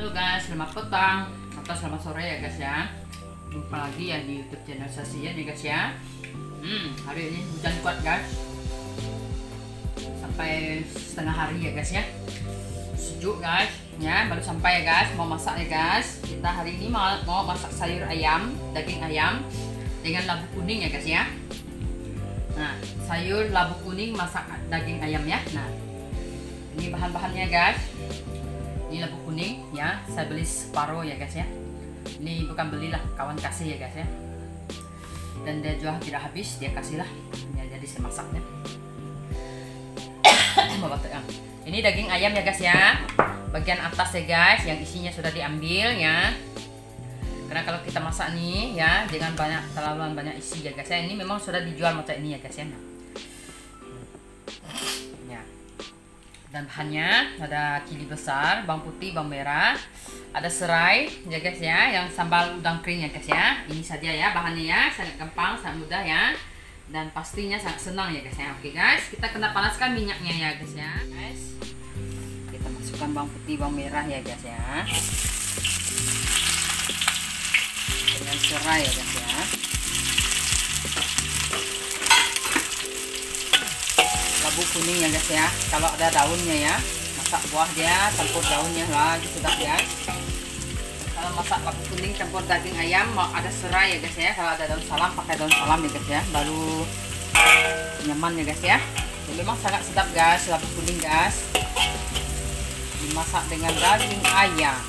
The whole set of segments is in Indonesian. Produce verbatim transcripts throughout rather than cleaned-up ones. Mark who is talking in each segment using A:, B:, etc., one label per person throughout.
A: Halo guys, selamat petang atau selamat sore ya guys ya. Jumpa lagi ya di YouTube channel Sasian ya guys ya. Hmm, hari ini hujan kuat guys. Sampai setengah hari ya guys ya. Sejuk guys ya, baru sampai ya guys. Mau masak ya guys. Kita hari ini mau, mau masak sayur ayam, daging ayam dengan labu kuning ya guys ya. Nah, sayur labu kuning masak daging ayam ya. Nah, ini bahan-bahannya guys. Ini labu kuning ya, saya beli separuh ya guys ya. Ini bukan belilah, kawan kasih ya guys ya. Dan dia jual tidak habis, dia kasih lah ya, jadi saya masaknya. Ini daging ayam ya guys ya. Bagian atas ya guys, yang isinya sudah diambil ya. Karena kalau kita masak nih ya, jangan banyak terlalu banyak isi ya guys ya. Ini memang sudah dijual macam ini ya guys ya. Dan bahannya ada cili besar, bawang putih, bawang merah, ada serai ya guys ya, yang sambal udang kering ya guys ya. Ini saja ya bahannya ya, sangat gampang, sangat mudah ya, dan pastinya sangat senang ya guys ya. Oke guys, kita kena panaskan minyaknya ya guys ya. Guys, kita masukkan bawang putih, bawang merah ya guys ya, dengan serai ya guys ya. Labu kuning ya guys ya, kalau ada daunnya ya, masak buah dia campur daunnya lagi sudah guys. Kalau masak labu kuning campur daging ayam mau ada serai ya guys ya, kalau ada daun salam pakai daun salam ya guys ya, baru nyaman ya guys ya. Jadi memang sangat sedap guys labu kuning guys, dimasak dengan daging ayam.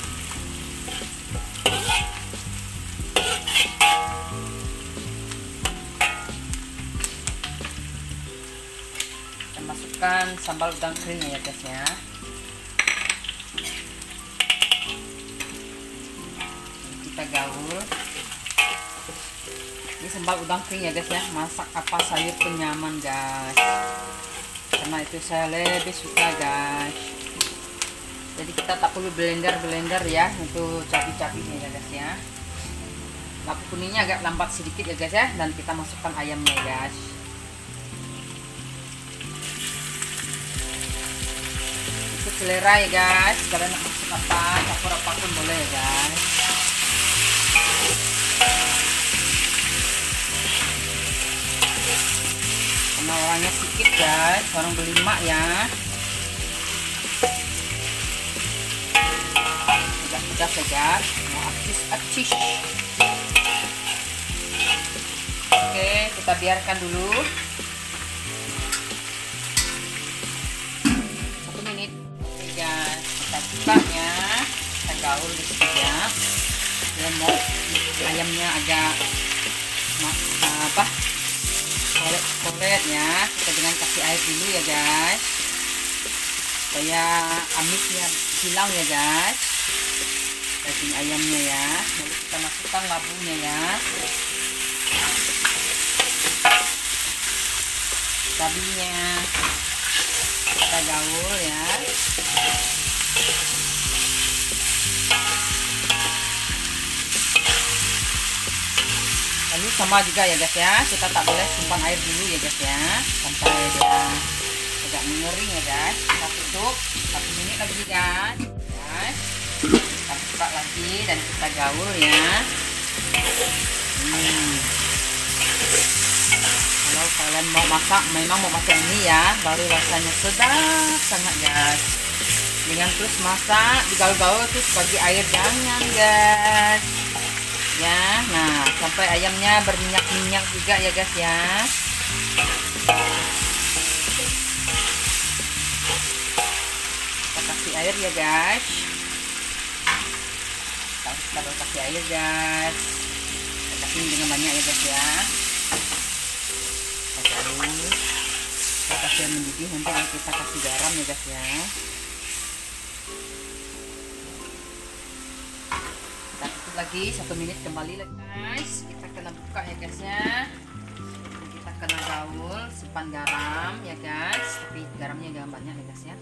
A: Masukkan sambal udang kering ya guys ya. Kita gaul. Ini sambal udang kering ya guys ya. Masak apa sayur penyaman guys. Karena itu saya lebih suka guys. Jadi kita tak perlu blender-blender ya untuk cabai-cabainya ya guys ya. Labu kuningnya agak lambat sedikit ya guys ya. Dan kita masukkan ayamnya guys. Selera ya guys, kalian nak masuk apa, campur apapun boleh ya guys. Karena orangnya sedikit guys, orang berlima ya. Tidak pedas ya guys, mau acis-acis. Oke, kita biarkan dulu satu menit. Guys, kita bukanya, kita gaul di sini ya. Dan mau ayamnya agak apa, kolet-kolet ya. Kita dengan kasih air dulu ya guys, supaya amisnya hilang ya guys. Daging ayamnya ya. Lalu kita masukkan labunya ya. Cabainya kita gaul ya. Lalu sama juga ya guys ya, kita tak boleh simpan air dulu ya guys ya, sampai dia agak mengering ya guys. Kita tutup satu menit lagi guys. Guys, kita buka lagi dan kita gaul ya. Hmm. Kalau kalian mau masak, memang mau masak ini ya, baru rasanya sedap sangat guys. Dengan terus masak, digaul-gaul terus bagi air, jangan guys. Ya, nah sampai ayamnya berminyak-minyak juga ya guys ya. Kita kasih air ya guys. Kita baru kasih air guys. Kita kasih dengan banyak ya guys ya. Kita kasih mendidih, nanti kita kasih garam ya guys ya. Kita tutup lagi satu menit, kembali lagi guys. Kita kena buka ya guys ya. Kita kena gaul, simpan garam ya guys, tapi garamnya jangan banyak ya guys ya.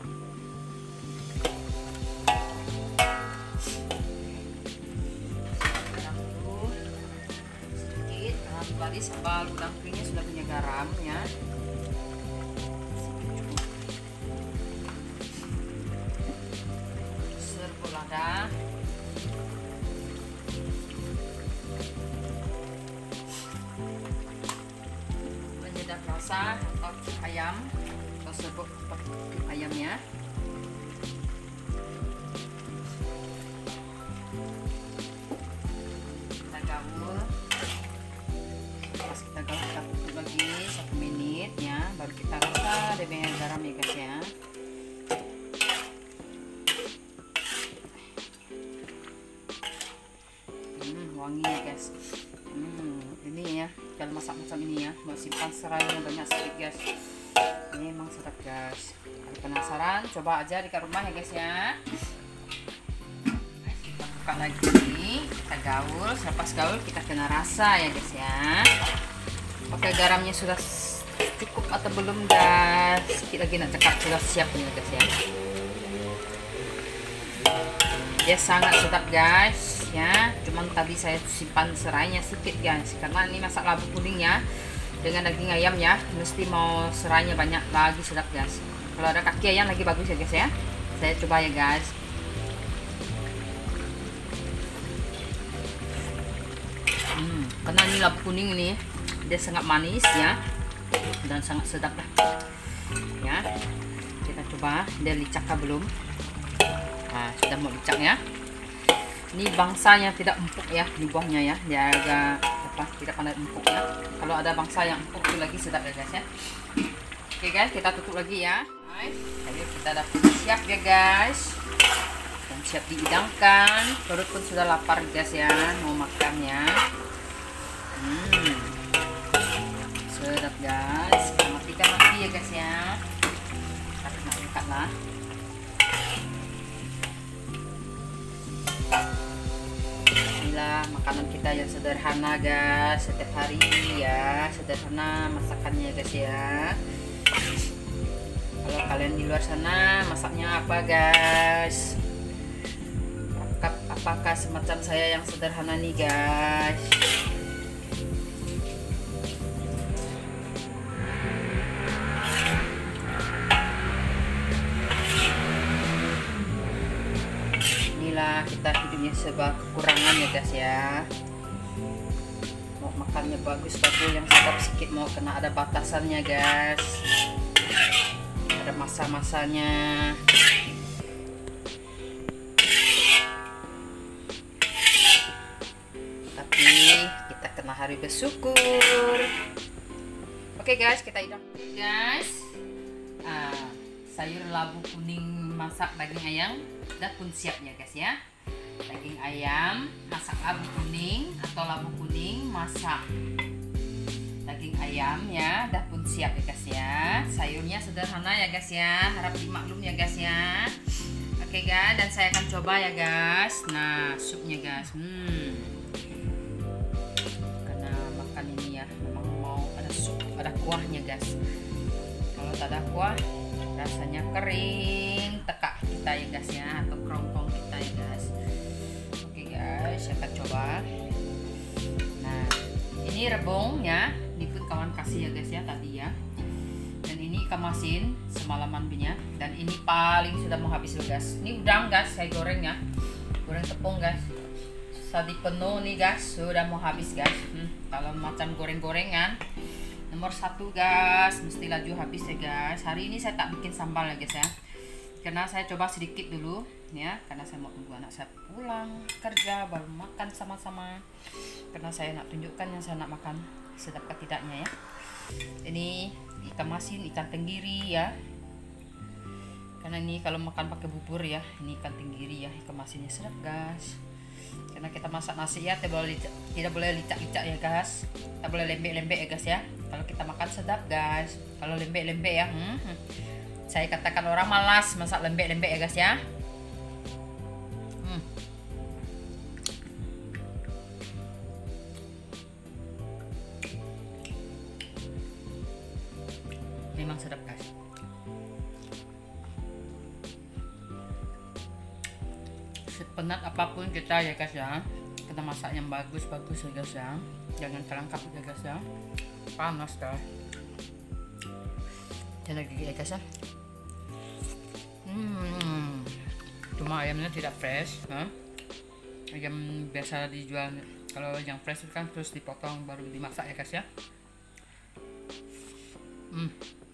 A: Garam dulu sedikit, karena tadi sambal udang keringnya sudah punya garam ya. Serbu lada. rasa atau ayam tersebut ayamnya. Kita gaul, pas kita gaul kita tutup lagi satu menit ya, baru kita rasa dia punya garam ya guys ya. Hmm, wangi ya guys. Hmm, ini ya kalau masak macam ini ya, mau simpan serainya banyak sedikit guys. Ini emang sedap guys. Kalau penasaran coba aja di rumah ya guys ya. Kita buka lagi, kita gaul, selepas gaul kita kena rasa ya guys ya. Oke, garamnya sudah cukup atau belum guys? Sedikit lagi nak cekap, sudah siap nih guys ya. Dia sangat sedap guys ya, cuman tadi saya simpan serainya sedikit guys, karena ini masak labu kuning ya dengan daging ayam ya, mesti mau serainya banyak lagi sedap guys. Kalau ada kaki ayam lagi bagus ya guys ya. Saya coba ya guys. Hmm, karena ini labu kuning ini dia sangat manis ya dan sangat sedap lah ya. Kita coba dia licak kah belum. Nah, sudah mau licak ya. Ini bangsanya tidak empuk ya, di buahnya ya, dia agak apa, tidak pandai empuk ya. Kalau ada bangsa yang empuk itu lagi sedap ya guys ya. Oke guys, kita tutup lagi ya. Ayo kita dapat siap ya guys, dan siap dihidangkan. Perut pun sudah lapar guys ya, mau makan ya. Hmm, sedap guys. Kita matikan lagi ya guys ya. Kita kena angkat lah. Inilah makanan kita yang sederhana guys, setiap hari ya, sederhana masakannya guys ya. Kalau kalian di luar sana masaknya apa guys? Apakah, apakah semacam saya yang sederhana nih guys? Inilah kita hidupnya serba kekurangan ya guys ya. Mau makannya bagus-bagus, yang sedap sedikit mau kena ada batasannya guys. Ada masa-masanya. Tapi kita kena hari bersyukur. Oke guys, kita hidang guys. Ah, sayur labu kuning masak daging ayam udah pun siap ya guys ya. Daging ayam masak labu kuning atau labu kuning masak daging ayam ya, dah pun siap ya guys ya. Sayurnya sederhana ya guys ya, harap dimaklum ya guys ya. Oke guys, dan saya akan coba ya guys. Nah, supnya guys. Hmm. Karena makan ini ya, memang mau ada sup, ada kuahnya guys. Kalau tak ada kuah, rasanya kering tekak kita ya guys ya, atau kerongkong kita ya guys. Oke guys, saya akan coba. Nah, ini rebung ya, ini pun kawan kasih ya guys ya tadi ya. Dan ini ikan masin semalaman punya, dan ini paling sudah mau habis loh guys. Ini udang guys, saya goreng ya, goreng tepung guys. Tadi penuh nih guys, sudah mau habis guys. Hmm, kalau macam goreng-gorengan nomor satu guys, mesti laju habis ya guys. Hari ini saya tak bikin sambal ya guys ya, karena saya coba sedikit dulu ya, karena saya mau tunggu anak saya pulang kerja baru makan sama-sama, karena saya nak tunjukkan yang saya nak makan sedapkah tidaknya ya. Ini ikan masin, ikan tenggiri ya, karena ini kalau makan pakai bubur ya, ini ikan tenggiri ya, ikan masinnya sedap guys. Karena kita masak nasi ya, tidak boleh tidak boleh licak-licak ya guys, tidak boleh lembek-lembek ya guys ya. Kalau kita makan sedap guys, kalau lembek-lembek ya, hmm, hmm. saya katakan orang malas masak lembek-lembek ya guys ya. Hmm. Memang sedap guys. Sepenat apapun kita ya guys ya, kita masak yang bagus-bagus ya guys ya, jangan terangkap ya guys ya, panas guys. Dan lagi ya guys ya. Hmm, cuma ayamnya tidak fresh, huh? Ayam biasa dijual, kalau yang fresh kan terus dipotong baru dimasak ya guys ya. Hmm.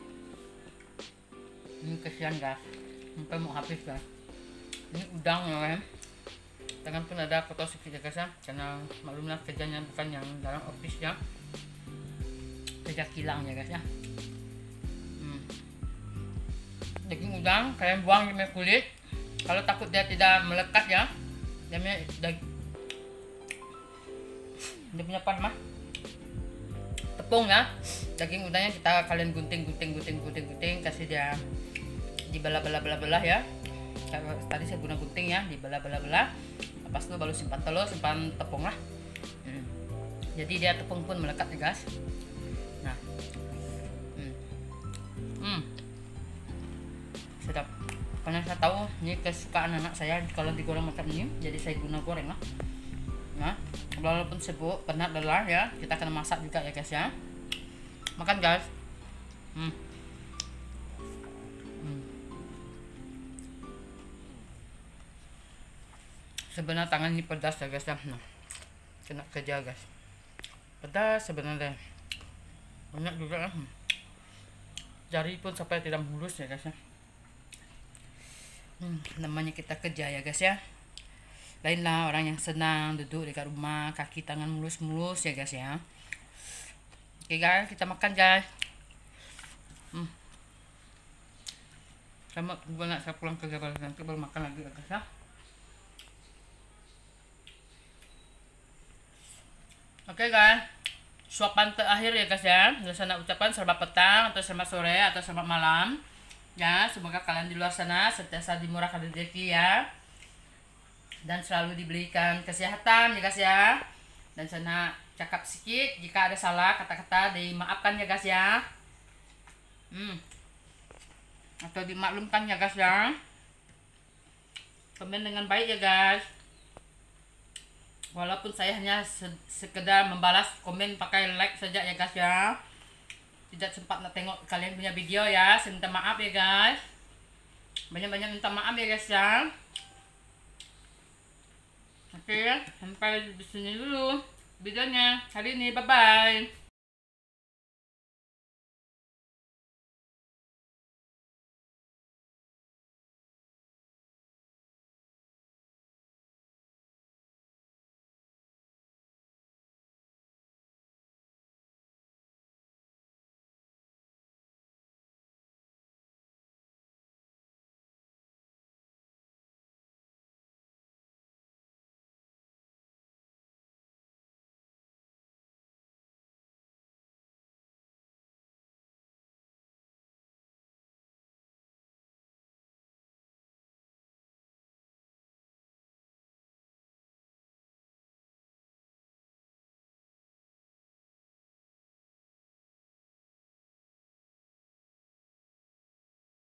A: Ini kesian guys, sampai mau habis guys. Ini udang ya, tangan pun ada kotor sedikit ya guys ya, karena maklumlah kerjanya bukan yang dalam office ya, kerja kilang ya guys ya. Hmm. Daging udang kalian buang dia kulit, kalau takut dia tidak melekat ya, dia punya daging, dia punya apa mah tepung ya, daging udangnya kita kalian gunting gunting gunting gunting gunting, kasih dia dibelah-belah-belah ya. Tadi saya guna gunting ya, dibelah-belah-belah. Lepas itu baru simpan telur, simpan tepung lah. Hmm. Jadi dia tepung pun melekat ya guys. Nah, hmm. Hmm. Sedap. Karena saya tahu ini kesukaan anak saya kalau digoreng macam ini, jadi saya guna goreng lah. Nah, walaupun sibuk, penat, lelah ya, kita akan masak juga ya guys ya. Makan guys. Hmm. Sebenarnya tangan ini pedas ya guys ya. Nah, kena kerja guys, pedas sebenarnya, banyak juga ya. Jari pun sampai tidak mulus ya guys ya. Hmm, namanya kita kerja ya guys ya. Lainlah orang yang senang duduk dekat rumah, kaki tangan mulus-mulus ya guys ya. Oke guys, kita makan guys. Hmm. Sama gue nak saya pulang kerja balik nanti baru makan lagi ya guys ya. Oke okay guys, suapan terakhir ya guys ya. Di sana ucapan selamat petang atau selamat sore atau selamat malam ya. Semoga kalian di luar sana sentiasa dimurahkan rezeki ya, dan selalu diberikan kesehatan ya guys ya. Dan sana cakap sedikit, jika ada salah kata-kata dimaafkan ya guys ya. Hmm. Atau dimaklumkan ya guys ya. Komen dengan baik ya guys. Walaupun saya hanya sekedar membalas komen pakai like saja ya guys ya. Tidak sempat nak tengok kalian punya video ya. Saya minta maaf ya guys. Banyak-banyak minta maaf ya guys ya. Oke, sampai di sini dulu videonya hari ini. Bye bye.